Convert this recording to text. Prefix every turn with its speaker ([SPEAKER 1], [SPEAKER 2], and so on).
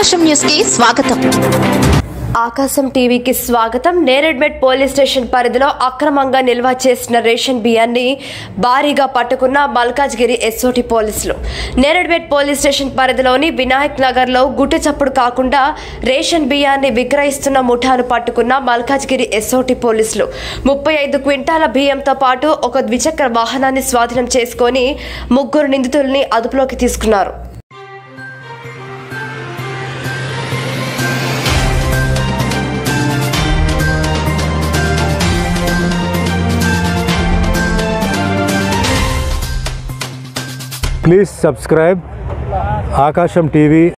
[SPEAKER 1] ఆకాశం న్యూస్ కి స్వాగతం.
[SPEAKER 2] ఆకాశం టీవీకి స్వాగతం. నేరేడ్మెట్ పోలీస్ స్టేషన్ పరిధిలో అక్రమంగా నిల్వ చేసిన రేషన్ బియ్యాన్ని భారీగా పట్టుకున్న మల్కాజ్గిరి ఎస్ఓటి పోలీసులు. నేరేడ్మెట్ పోలీస్ స్టేషన్ పరిధిలోని వినాయక్ నగర్ లో గుట్టు చప్పుడు కాకుండా రేషన్ బియ్యాన్ని విక్రయిస్తున్న ముఠాను పట్టుకున్న మల్కాజ్గిరి ఎస్ఓటి పోలీసులు 35 క్వింటాల బియ్యంతో పాటు ఒక ద్విచక్ర వాహనాన్ని స్వాధీనం చేసుకుని 3 నిందితుల్ని అదుపులోకి తీసుకున్నారు.
[SPEAKER 3] Please subscribe Akasham TV.